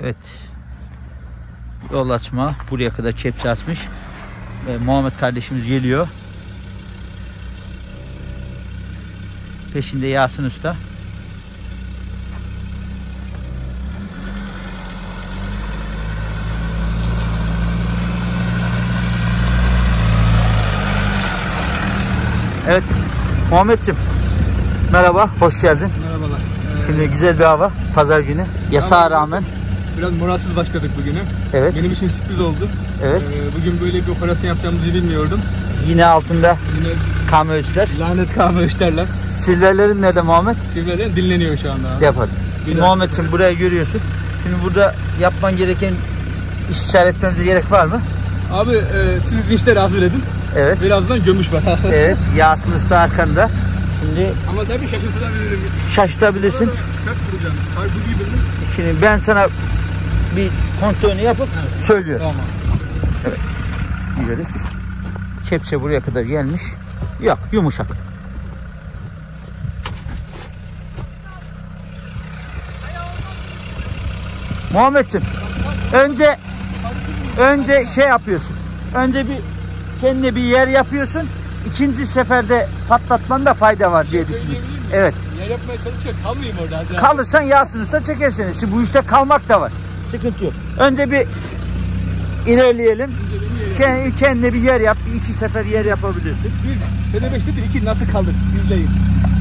Evet. Yol açma. Buraya kadar kepçe açmış. Ve Muhammed kardeşimiz geliyor. Peşinde Yasin Usta. Evet. Muhammedciğim. Merhaba. Hoş geldin. Merhabalar. Şimdi güzel bir hava. Pazar günü. Yasağa rağmen. Biraz moralsiz başladık bugüne. Evet. Benim için sürpriz oldu. Evet. Bugün böyle bir operasyon yapacağımızı bilmiyordum. Yine altında Yine kamyoncular. lanet kahve işlerler. Silverlerin nerede Muhammed? Sivriler dinleniyor şu anda. Yapalım. Şimdi Muhammedciğim buraya görüyorsun. Şimdi burada yapman gereken iş işaretlememize gerek var mı? Abi siz vinçleri hazır edin. Evet. Birazdan gömüş var. Evet. Yasin Usta arkanda. Şimdi Ama tabii şaşırtabilirim. şaşırtabilirsin. Sert duracağım. Bu gibi mi? Şimdi ben sana bir kontrolünü yapıp söylüyorum. Tamam. Evet. Gideriz. Kepçe buraya kadar gelmiş. Yok, yumuşak. Muhammedciğim, önce şey yapıyorsun. Önce bir kendine bir yer yapıyorsun. İkinci seferde patlatmanda fayda var diye düşünüyorum. Evet. Yer yapmaya çalışıyor. Kalmayayım orada. Acaba. Kalırsan Yasin Usta çeker seni. Şimdi bu işte kalmak da var. Sıkıntı yok. Önce bir ilerleyelim. Kendine bir yer yap. Bir iki sefer yer yapabilirsin. Bir, TD5'te bir, iki nasıl kaldık? İzleyin.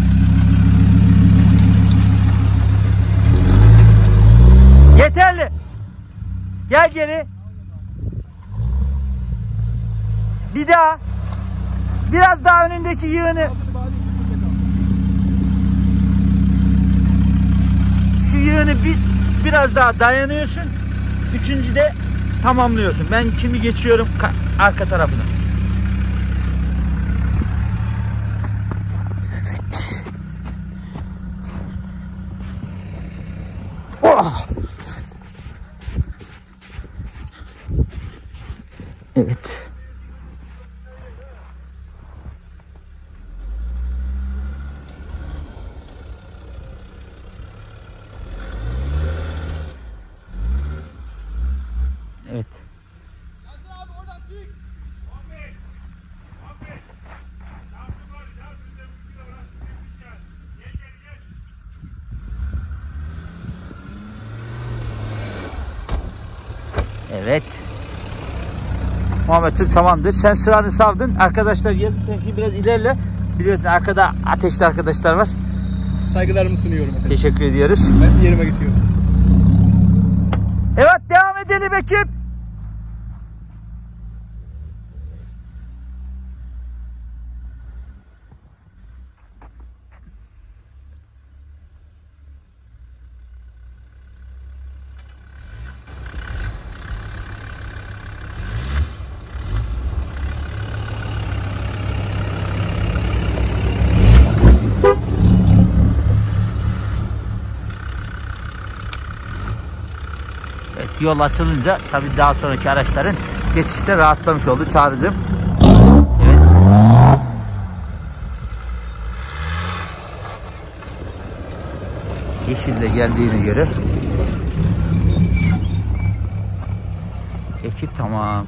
Yeterli. Gel geri. Bir daha. Biraz daha önündeki yığını. Şu yığını biraz daha dayanıyorsun. Üçüncüde tamamlıyorsun. Ben kimi geçiyorum arka tarafına. Evet. Oh. Evet. Evet. Evet. Muhammed'cim tamamdır. Sen sıranı savdın. Arkadaşlar geldi. Sen biraz ilerle. Biliyorsun arkada ateşli arkadaşlar var. Saygılarımı sunuyorum efendim. Teşekkür ediyoruz. Ben yerime geçiyorum. Evet, devam edelim ekip. Evet, yol açılınca tabii daha sonraki araçların geçişte rahatlamış oldu Çağrı'cığım. Evet. Yeşil de geldiğine göre ekip tamam.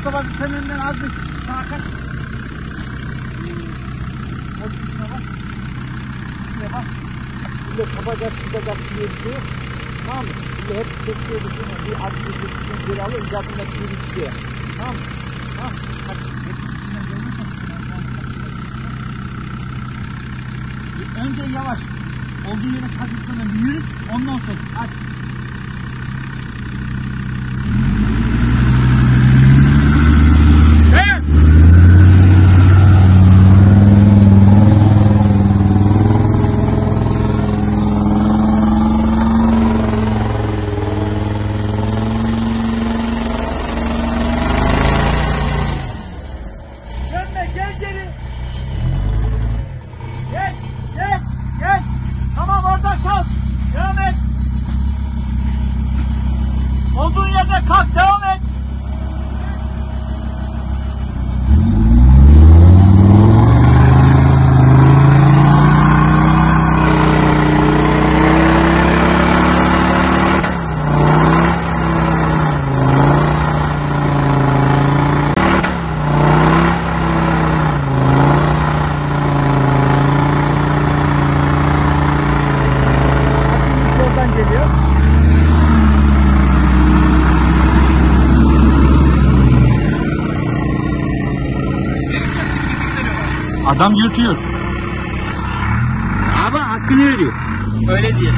Mustafa'cığım sen önden az bir sağa kaç. Şuna bak. Şuna bak. Burada kapacak, tutacak diye bir şey yok. Tamam mı? Burada hep kesiyor bir şey. Bir az bir kesiyor, geri alıyor. Üzerinde bir tutuyor. Tamam mı? Tamam. Hadi. İçinden görmüşsün. Önce yavaş. Olduğu yere kazıklarına bir yürü. Ondan sonra aç. Olduğun yerde kalk, devam et. Yoldan geliyor. Adam yırtıyor. Ama hakkını veriyor. Öyle diye.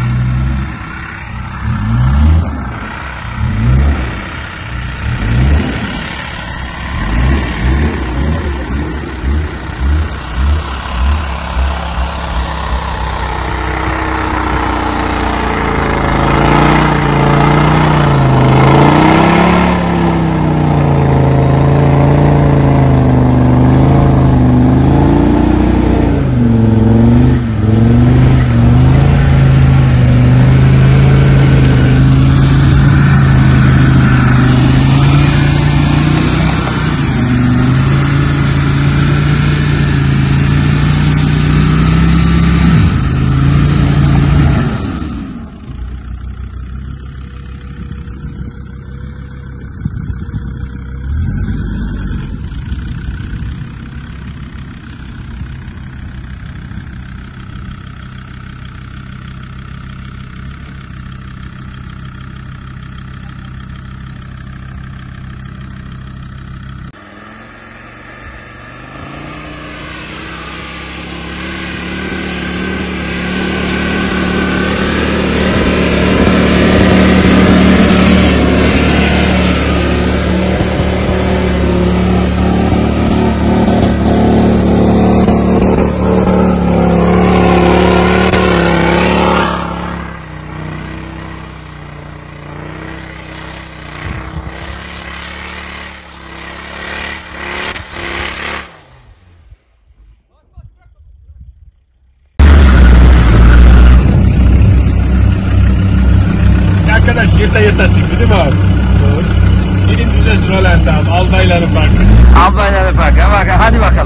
Arkadaş yırta çıktı değil mi abi? Doğru. Birinci de Roland abi. Albayların Parkı. Albayların Parkı. Hadi bakalım.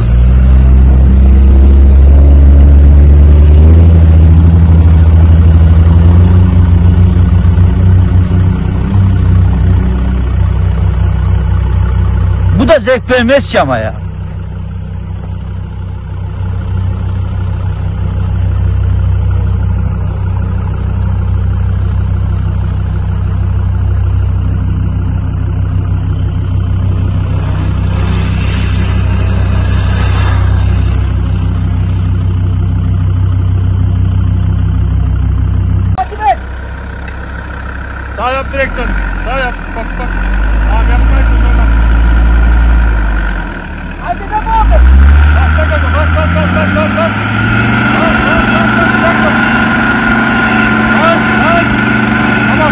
Bu da zevk vermez ki ama ya. Sağ yap direktörü. Sağ yap. Bak. Abi yapmayın bunu. Hadi be abi. Bas. Tamam,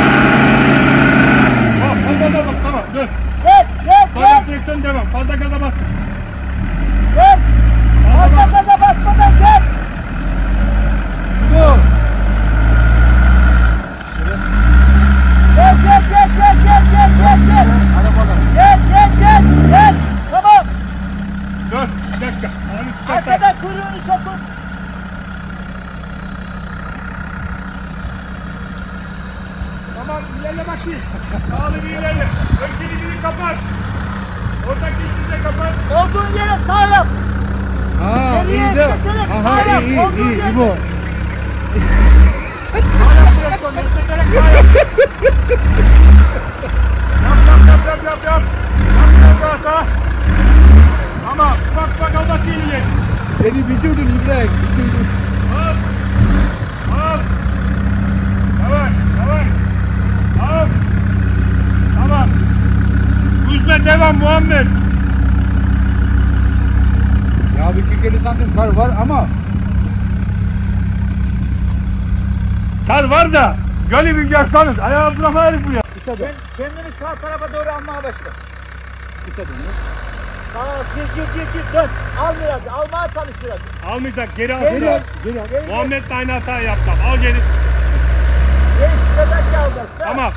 dur. Sağ yap direktörü devam. Fazla gaza basma. Arkadan kuyruğunu sokun. Tamam ilerle bakayım. Sağlı bir ilerle. Ön kilidini kapat. Oradaki kilidi de kapat. Olduğun yere sağ yap. Aa Geriye iyi de. esneterek Aha sağ yap. iyi Olduğun iyi yerde. bu. Sağ yap direktör. Esneterek sağ yap. Yap. Yap sağ. Tamam. Bak al bakayım ileri. Beni bitirdin İbrahim. Bitirdin. Al. Yavaş. Al. Tamam. Üzme devam Muhammed. Ya bir 40 santim kar var ama Kar var da gölü bir görsanız ayağı bırakmayız buraya. Kendini sağ tarafa doğru almaya başla. Sağa gir dön. Al biraz. Almaya çalış biraz. Almayacak geri al. Geri al. Muhammed de aynı hatayı yaptı. Al geri. Geri çıkacak ki alacağız. Tamam.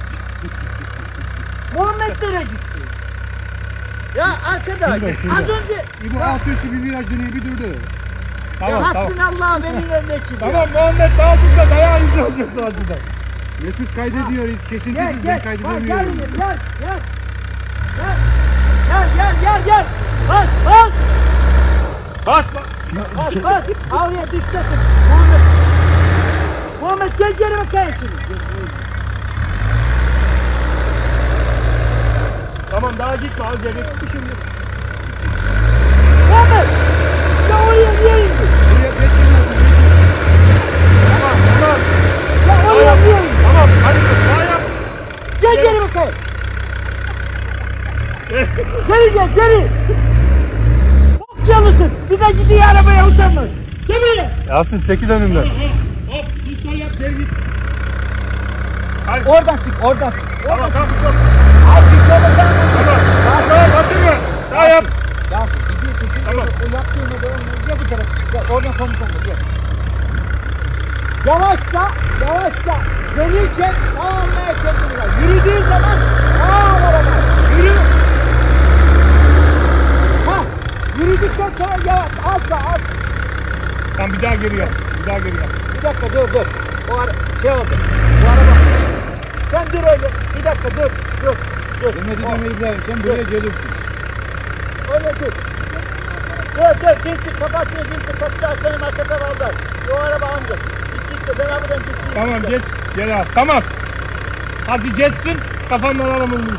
Muhammed nereye gitti? Ya arkadaş az önce İbo alt üstü bir viraj dönüyor bir durdu. Tamam. hasbinallah veliyle vekil. Tamam Muhammed daha burada dayağı izleyecek zaten. Mesut kaydediyor hiç kesintisiz Gel ben gel. Gel kaydedemiyorum. Gel. Bas. Bas. Avluya düşeceksin. Muhammed gel bakayım şimdi. Tamam daha gitme al geri. Şimdi. Muhammed. Ya oraya niye indin? Buraya 5 yıl oldu. Tamam. Ya oraya niye indin? Tamam hadi daha yap. Gel bakayım. Geri. Çok canlısın. Bir de gidiyor arabaya utanmaz. Gel buraya. Yasin çekil önümden. Hop sol yap geri git. Oradan çık. Tamam çok. Abi bir şey olacak. Tamam batırma. Daha yap. Yasin gidiyorsun. Tamam. O yaptığını da gel bir kere. Gel oradan komutan gel. Yavaşça gelirken sağ almaya kendini ver. Yürüdüğün zaman sağ al araba. Yürü. Yürüdükten sonra yavaş. Az. Tamam bir daha geri yap. Bir dakika dur. O şey oldu. Bu araba. Sen dur öyle. Bir dakika dur. Demedi deme İbrahim sen buraya gelirsin. Öyle dur. Dur. Geçin kafasını kapacak benim arka tarafından. O araba amca. Git ben buradan geçeyim. Tamam geç. Geri al. Tamam. Hadi geçsin. Kafandan alalım.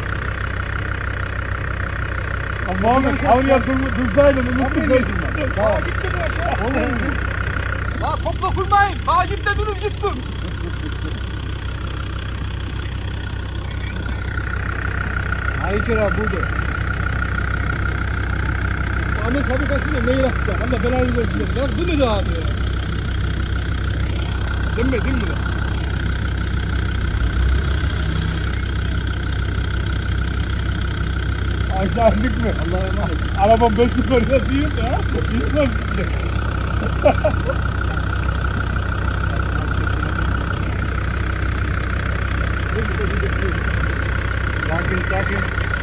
Muhammed avluya dursaydın unuttum. Tamam. Ya komplo kurmayın. Macit'te durun gittim. Hayır abi burada. Ahmet fabrikasıyla mail atacağım. Allah belanı versin. Ya bu ne abi ya? Değil mi? Aşağı indik mi? Allah'a emanet. Arabam 5 yukarıda değil de ha. Gitmez. Sakin.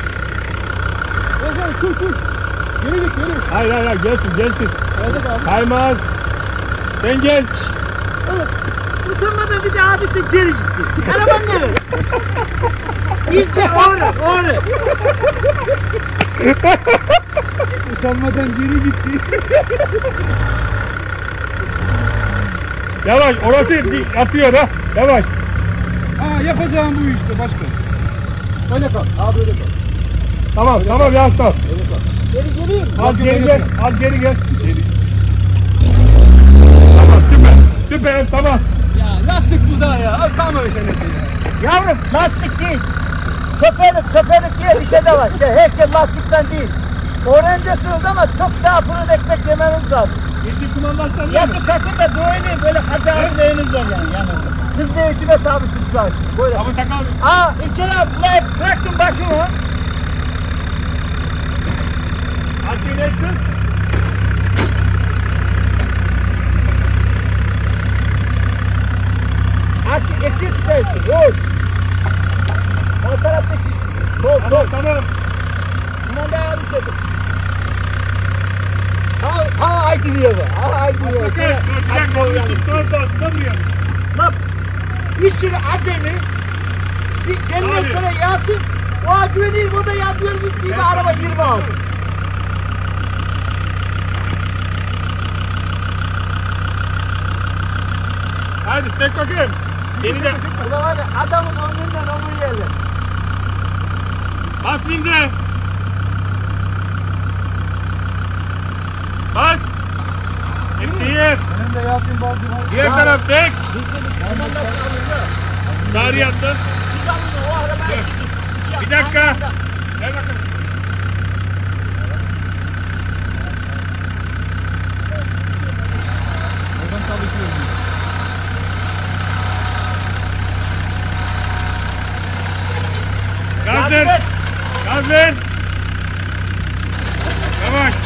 Dur. Geri git. Hayır gelsin. Kaymaz. Sen gel. Utanmadan bir de abisi geri gitti. Araban nereye? İzle oraya. Utanmadan geri gitti. Yavaş orası atıyor ha. Yavaş. Ha yapacağım bu işte başkan. Öyle kal. Abi öyle kal. Tamam Yasin. Geri. Az geri gel. Tamam süper tamam. Ya lastik bu da ya. Al kalma bir şey ya. Yavrum lastik değil. Şoförlük diye bir şey de var. Her şey lastikten değil. Öğrenciyorsunuz ama çok daha fırın ekmek yemeniz lazım. Yedi kumandasından Yatın kalkın da böyle hacı abileriniz var yani yanında. Hızlı eğitime tabi tutacaksın. Böyle. Abi takalım. İlker abi bıraktım başımı. Hadi inersin. Artık eksik tutarsın. Yok. Sağ taraftaki. Sol. Tamam. Kumandayı abi çekin. Haydi diyor bu. Haydi diyor. Bakın, dur, bir dakika, tutamıyorum. Lan bir sürü acemi benden Abi. sonra Yasin o acemi o da yardım gittiği bir araba 20 aldı. Hadi tek bakayım. Yeni de. Ulan var ya adamın ömründen ömür yerler. Bas şimdi. Bas. İyi. Benim de Yasin Balcı var. Diğer taraf tek. Aman nasıl alıyor? Dar yattı. Siz alın o arabayı. Bir dakika. Gel bakalım. Oradan çalışıyorum. Gaz ver. Gaz ver. Yavaş.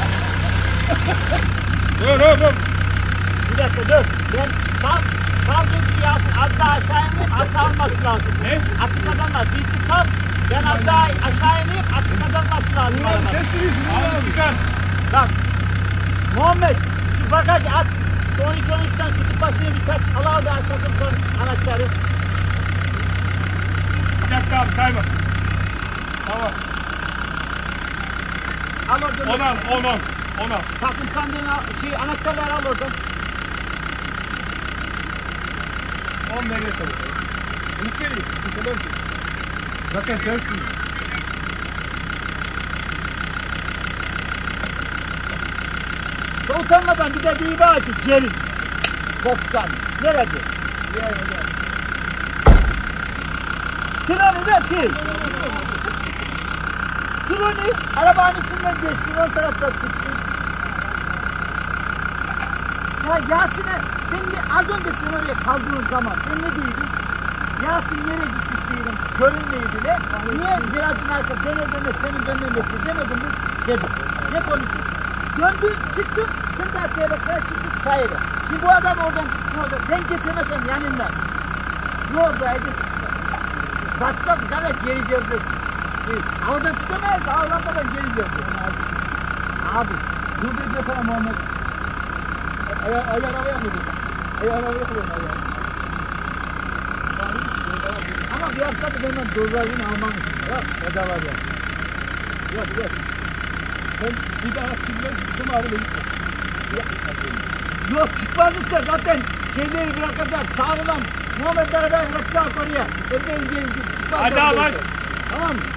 Dur. Bir dakika dur. Ben sal geçi Yasin az daha aşağı ineyim atı alması lazım. Ne? Atı kazanmaz. Geçi sal. Ben az daha aşağı ineyim atı kazanması lazım. Abi çıkar. Bak Muhammed şu bagaj at. 13'ten tutup başına bir tak. Al abi takım son anahtarı. Bir dakika abi kayma. Tamam. Al oradan. 10 al. Takım sandığına anahtarları al oradan. 10 nereye kalır? Bunu vereyim. Bu kadar ki. Zaten tersin. Utanmadan bir de diye bağırdı geri. Kopsan. Nerede? Treni ver ki. Treni arabanın içinden geçsin ön taraftan çıksın. Ya Yasin'e ben de az önce sen oraya kaldığın zaman ben ne diyordum? Yasin nereye gitmiş diyelim görünmeydi de. Niye virajın arka dene senin dönmen bekliyor demedim mi? Dedim. Ne konuştun? Döndüm çıktım. Sen de arkaya bakarak çıktın sayıra. Şimdi bu adam oradan ben geçemesem yanından. Ne oradaydı? Bassaz kadar geri geleceğiz. Oradan çıkamayız. Ağlanmadan geri geleceğiz. Abi. Dur bekle sana Muhammed. Ayağın havaya mı dur? Ayağın havaya koyun ayağını. Ama bir hafta da benden dozlarını almamışsın. Yok bedavaca. Yok. Ben bir daha silmez işim ağrıyor. Yok çıkmaz ise zaten şeyleri bırakacak. Sağından Muhammed beraber bırakacak oraya. Ben çıkmaz. Hadi abi, hadi. Tamam mı?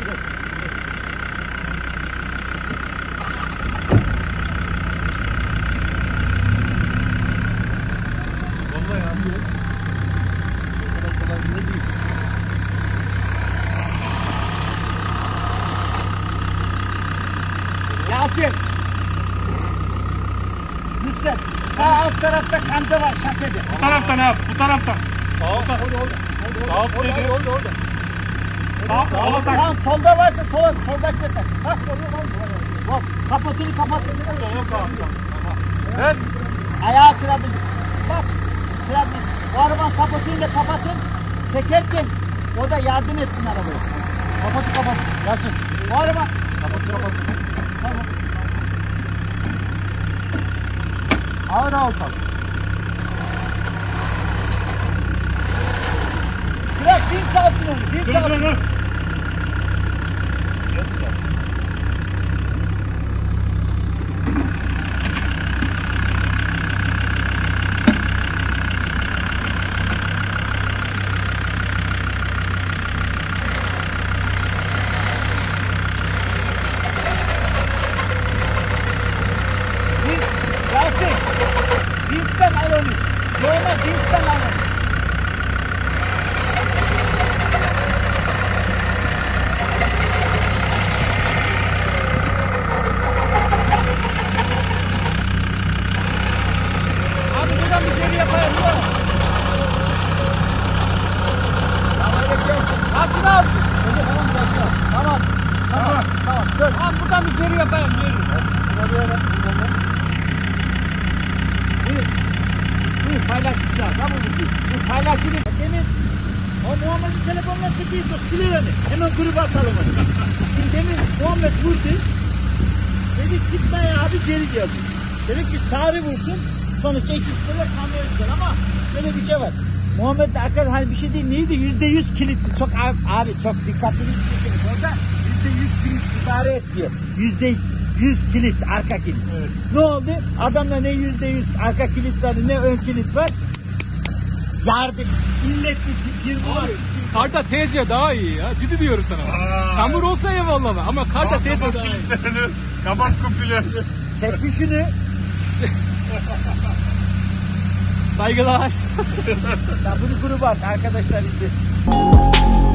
Vallahi yanıyor. O kadar kolay bile değil. Yasin. Lütfen. Sağ alt tarafta kanca var şasede. Bu taraftan abi. Bu taraftan. Orada. Tamam solda varsa solda çeker. Bak bak kapatını kapat. Yok abi. Ben ayağı kırabilir. Bak kırabilir. O arabanın kapatını da kapatın. Çekerken o da yardım etsin arabaya. Kapat. Yasin. O araba. Kapat. Tamam. Ağır kalk. Bırak bin salsın onu. Bin salsın. Dur. Yasin. Vinç'ten al onu. Normal Vinç'ten al onu. Abi buradan bir geri yapayım mı? Yasin abi. Tamam. Söyle. Abi buradan bir geri yapayım. Bu paylaşmışlar. Tamam mı? Bu paylaşılır. Demin o Muhammed'in telefonuna çekeyim. Silir onu. Hemen gruba atalım onu. Şimdi demin Muhammed vurdu. Dedi çıkmaya abi geri geldi. Dedim ki çağrı vursun. Sonuçta ikisi de kamyon ister ama şöyle bir şey var. Muhammed arkadaş hani bir şey değil neydi? %100 kilitli. Çok abi çok dikkatli bir şey. Orada %100 kilit idare et diyor. %100 kilit arka kilit. Evet. Ne oldu? Adamda ne %100 arka kilit var ne ön kilit var. Yardım. İlletli 20 Abi, Karta TC daha iyi ya. Ciddi diyorum sana. Aa. Çamur olsa eyvallah ama Karta TC Kapat daha iyi. kilitlerini. Kapat kupilerini. çekişini Saygılar. ya bunu gruba at arkadaşlar izlesin.